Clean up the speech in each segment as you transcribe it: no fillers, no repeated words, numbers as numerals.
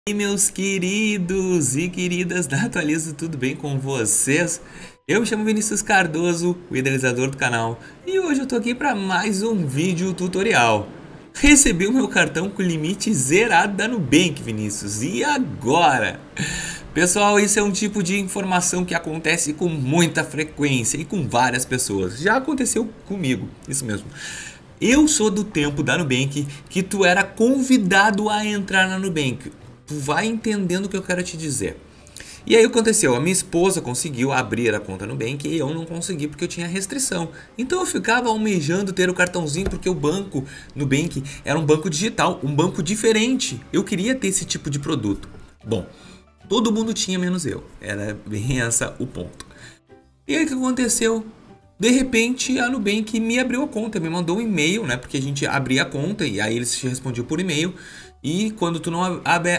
E meus queridos e queridas da Atualizo, tudo bem com vocês? Eu me chamo Vinícius Cardoso, o idealizador do canal, e hoje eu tô aqui para mais um vídeo tutorial. Recebi o meu cartão com limite zerado da Nubank, Vinícius, e agora? Pessoal, isso é um tipo de informação que acontece com muita frequência e com várias pessoas. Já aconteceu comigo, isso mesmo. Eu sou do tempo da Nubank que tu era convidado a entrar na Nubank. Tu vai entendendo o que eu quero te dizer. E aí o que aconteceu? A minha esposa conseguiu abrir a conta no Nubank e eu não consegui porque eu tinha restrição. Então eu ficava almejando ter o cartãozinho porque o banco Nubank era um banco digital, um banco diferente. Eu queria ter esse tipo de produto. Bom, todo mundo tinha menos eu. Era bem essa o ponto. E aí o que aconteceu? De repente a Nubank me abriu a conta, me mandou um e-mail, né? Porque a gente abria a conta e aí eles te respondiam por e-mail. E quando tu não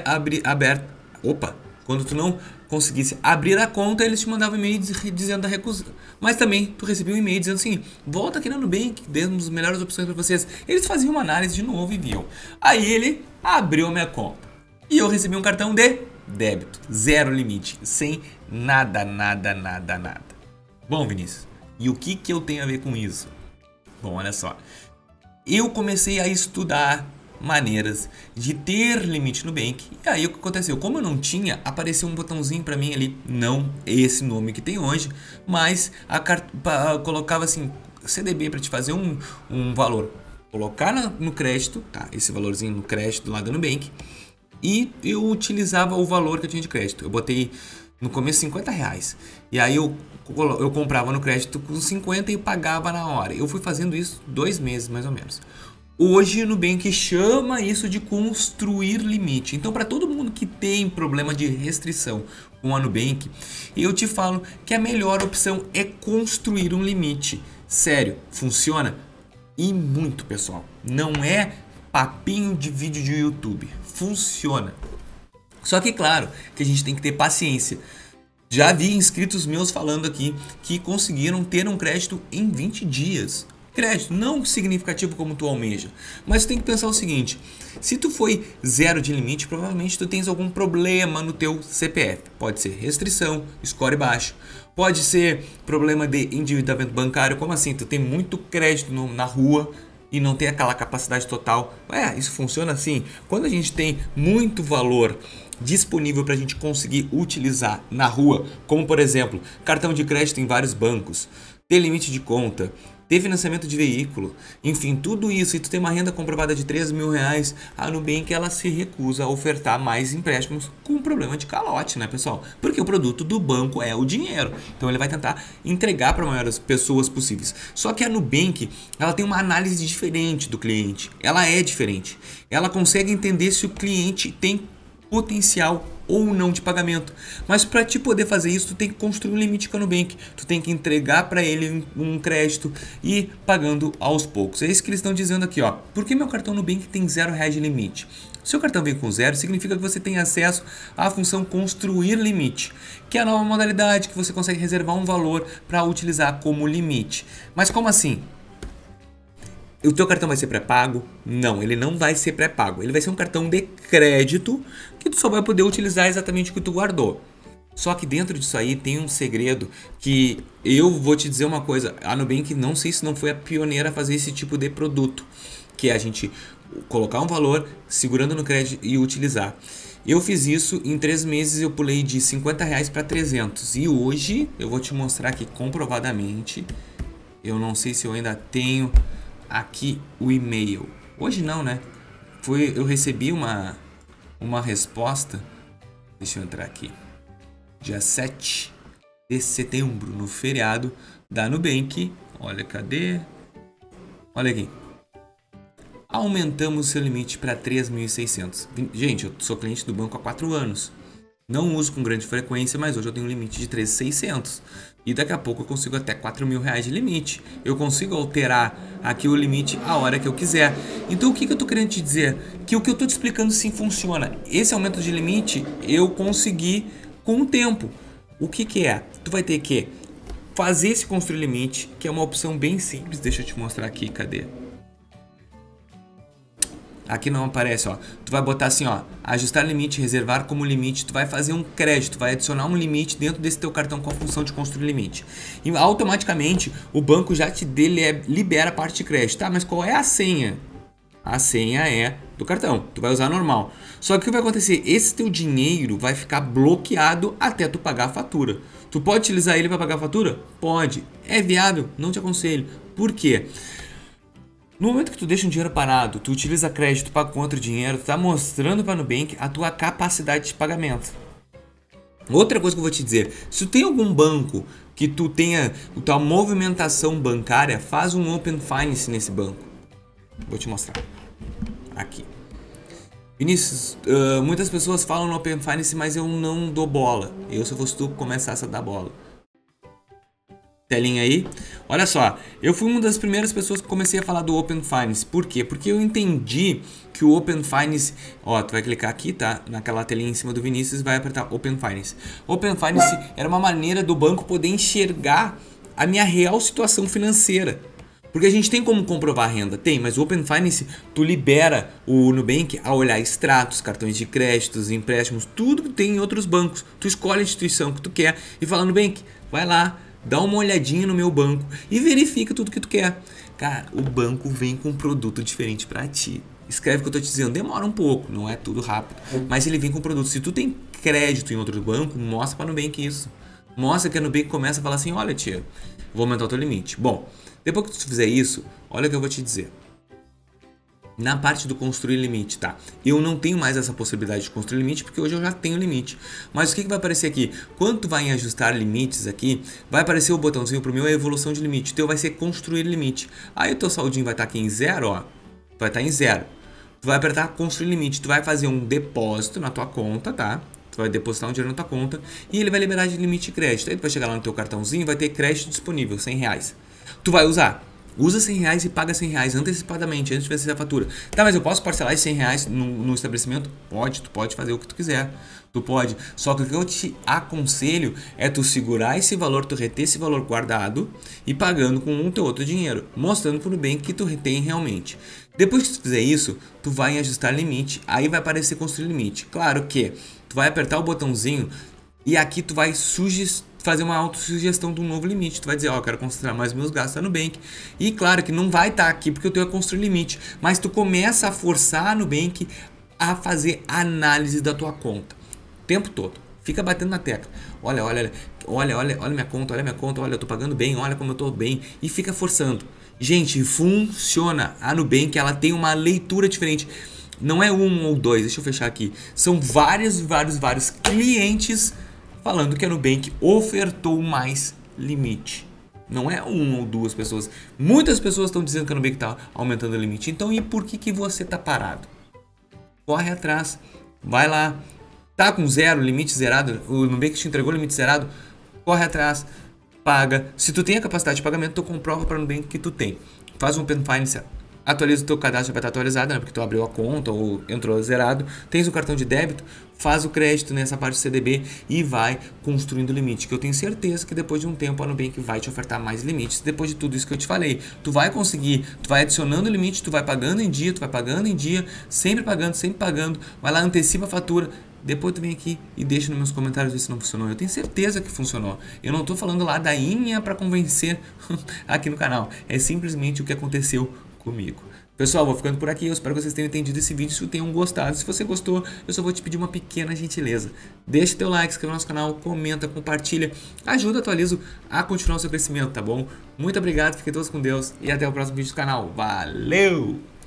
quando tu não conseguisse abrir a conta, eles te mandavam e-mail dizendo da recusa. Mas também tu recebia um e-mail dizendo assim: volta aqui na Nubank, demos as melhores opções para vocês. Eles faziam uma análise de novo e viam. Aí ele abriu a minha conta e eu recebi um cartão de débito, zero limite, sem nada. Bom, Vinícius, e o que eu tenho a ver com isso? Bom, olha só. Eu comecei a estudar maneiras de ter limite no Nubank. E aí o que aconteceu? Como eu não tinha, apareceu um botãozinho para mim ali, não esse nome que tem hoje, mas colocava assim, CDB para te fazer um valor. Colocar no crédito, tá? Esse valorzinho no crédito do lado do Nubank. E eu utilizava o valor que eu tinha de crédito. Eu botei no começo R$50. E aí eu comprava no crédito com 50 e pagava na hora. Eu fui fazendo isso 2 meses mais ou menos. Hoje o Nubank chama isso de construir limite. Então, para todo mundo que tem problema de restrição com a Nubank, eu te falo que a melhor opção é construir um limite. Sério, funciona? E muito, pessoal. Não é papinho de vídeo de YouTube. Funciona. Só que, claro, que a gente tem que ter paciência. Já vi inscritos meus falando aqui que conseguiram ter um crédito em 20 dias. Crédito não significativo como tu almeja, mas tu tem que pensar o seguinte: se tu foi zero de limite, provavelmente tu tens algum problema no teu CPF. Pode ser restrição, score baixo, pode ser problema de endividamento bancário. Como assim? Tu tem muito crédito na rua e não tem aquela capacidade total. Isso funciona assim. Quando a gente tem muito valor disponível para a gente conseguir utilizar na rua, como por exemplo, cartão de crédito em vários bancos, ter limite de conta, ter financiamento de veículo, enfim, tudo isso, e tu tem uma renda comprovada de R$3.000, a Nubank ela se recusa a ofertar mais empréstimos com problema de calote, né, pessoal? Porque o produto do banco é o dinheiro, então ele vai tentar entregar para maiores pessoas possíveis. Só que a Nubank, ela tem uma análise diferente do cliente, ela é diferente, ela consegue entender se o cliente tem potencial ou não de pagamento. Mas para te poder fazer isso, tu tem que construir um limite com a Nubank. Tu tem que entregar para ele um crédito e pagando aos poucos. É isso que eles estão dizendo aqui, ó. Por que meu cartão Nubank tem R$0 de limite? Se o cartão vem com zero, significa que você tem acesso à função construir limite, que é a nova modalidade que você consegue reservar um valor para utilizar como limite. Mas como assim? O teu cartão vai ser pré-pago? Não, ele não vai ser pré-pago. Ele vai ser um cartão de crédito que tu só vai poder utilizar exatamente o que tu guardou. Só que dentro disso aí tem um segredo que eu vou te dizer uma coisa. A Nubank, não sei se não foi a pioneira a fazer esse tipo de produto, que é a gente colocar um valor segurando no crédito e utilizar. Eu fiz isso em 3 meses, eu pulei de R$50 para 300. E hoje eu vou te mostrar aqui comprovadamente. Eu não sei se eu ainda tenho aqui o e-mail. Hoje não, né? Eu recebi uma resposta. Deixa eu entrar aqui. Dia 7 de setembro, no feriado da Nubank. Olha, cadê? Olha aqui. Aumentamos seu limite para 3.600. Gente, eu sou cliente do banco há 4 anos. Não uso com grande frequência, mas hoje eu tenho um limite de 3.600. E daqui a pouco eu consigo até R$4.000 de limite. Eu consigo alterar aqui o limite a hora que eu quiser. Então o que eu estou querendo te dizer? Que o que eu estou te explicando sim funciona. Esse aumento de limite eu consegui com o tempo. O que é? Tu vai ter que fazer esse construir limite, que é uma opção bem simples. Deixa eu te mostrar aqui, cadê? Aqui não aparece, ó. Tu vai botar assim, ó, ajustar limite, reservar como limite. Tu vai fazer um crédito, vai adicionar um limite dentro desse teu cartão com a função de construir limite. E automaticamente o banco já te libera a parte de crédito. Tá, mas qual é a senha? A senha é do cartão, tu vai usar normal. Só que o que vai acontecer? Esse teu dinheiro vai ficar bloqueado até tu pagar a fatura. Tu pode utilizar ele para pagar a fatura? Pode. É viável? Não te aconselho. Por quê? No momento que tu deixa um dinheiro parado, tu utiliza crédito, paga com outro dinheiro, tu tá mostrando para a Nubank a tua capacidade de pagamento. Outra coisa que eu vou te dizer, se tu tem algum banco que tu tenha a tua movimentação bancária, faz um Open Finance nesse banco. Vou te mostrar. Aqui. Vinícius, muitas pessoas falam no Open Finance, mas eu não dou bola. Eu, se eu fosse tu, começasse a dar bola. Telinha aí. Olha só, eu fui uma das primeiras pessoas que comecei a falar do Open Finance. Por quê? Porque eu entendi que o Open Finance... Ó, tu vai clicar aqui, tá? Naquela telinha em cima do Vinícius e vai apertar Open Finance. Open Finance era uma maneira do banco poder enxergar a minha real situação financeira. Porque a gente tem como comprovar a renda? Tem, mas o Open Finance, tu libera o Nubank a olhar extratos, cartões de créditos, empréstimos, tudo que tem em outros bancos. Tu escolhe a instituição que tu quer e fala, Nubank, vai lá, dá uma olhadinha no meu banco e verifica tudo que tu quer. Cara, o banco vem com um produto diferente pra ti. Escreve o que eu tô te dizendo, demora um pouco, não é tudo rápido, mas ele vem com produto. Se tu tem crédito em outro banco, mostra pra Nubank isso. Mostra que a Nubank começa a falar assim, olha tia, vou aumentar o teu limite. Bom, depois que tu fizer isso, olha o que eu vou te dizer. Na parte do construir limite, tá? Eu não tenho mais essa possibilidade de construir limite porque hoje eu já tenho limite. Mas o que vai aparecer aqui? Quando tu vai em ajustar limites aqui, vai aparecer o botãozinho pro meu é evolução de limite. O teu vai ser construir limite. Aí o teu saldinho vai estar aqui em 0, ó. Vai estar em 0. Tu vai apertar construir limite. Tu vai fazer um depósito na tua conta, tá? Tu vai depositar um dinheiro na tua conta e ele vai liberar de limite de crédito. Aí tu vai chegar lá no teu cartãozinho e vai ter crédito disponível, R$100. Tu vai usar. Usa R$100 e paga R$100 antecipadamente, antes de vencer a fatura. Tá, mas eu posso parcelar esses R$100 no estabelecimento? Pode, tu pode fazer o que tu quiser. Tu pode. Só que o que eu te aconselho é tu segurar esse valor, tu reter esse valor guardado e pagando com o teu outro dinheiro, mostrando pro bem que tu retém realmente. Depois que tu fizer isso, tu vai em ajustar limite, aí vai aparecer construir limite. Claro que tu vai apertar o botãozinho e aqui tu vai fazer uma autossugestão de um novo limite. Tu vai dizer, ó, eu quero concentrar mais meus gastos no Nubank. E claro que não vai estar aqui porque o teu é construir limite. Mas tu começa a forçar a Nubank a fazer análise da tua conta. O tempo todo. Fica batendo na tecla. Olha minha conta, olha, eu tô pagando bem, olha como eu tô bem. E fica forçando. Gente, funciona. A Nubank, ela tem uma leitura diferente. Não é um ou dois, deixa eu fechar aqui. São vários clientes falando que a Nubank ofertou mais limite. Não é um ou duas pessoas. Muitas pessoas estão dizendo que a Nubank está aumentando o limite. Então, e por que você está parado? Corre atrás. Vai lá. Tá com zero, limite zerado. O Nubank te entregou limite zerado. Corre atrás. Paga. Se tu tem a capacidade de pagamento, tu comprova para a Nubank que tu tem. Faz um Open Finance. Atualiza o teu cadastro, vai estar atualizado, né? Porque tu abriu a conta ou entrou zerado. Tens o cartão de débito, faz o crédito nessa parte do CDB e vai construindo o limite. Que eu tenho certeza que depois de um tempo a Nubank vai te ofertar mais limites. Depois de tudo isso que eu te falei, tu vai conseguir, tu vai adicionando o limite, tu vai pagando em dia, sempre pagando. Vai lá, antecipa a fatura. Depois tu vem aqui e deixa nos meus comentários ver se não funcionou. Eu tenho certeza que funcionou. Eu não tô falando ladainha para convencer aqui no canal. É simplesmente o que aconteceu comigo. Pessoal, vou ficando por aqui. Eu espero que vocês tenham entendido esse vídeo, se tenham gostado. Se você gostou, eu só vou te pedir uma pequena gentileza. Deixa teu like, inscreva no nosso canal, comenta, compartilha. Ajuda, atualizo a continuar o seu crescimento, tá bom? Muito obrigado, fiquem todos com Deus e até o próximo vídeo do canal. Valeu!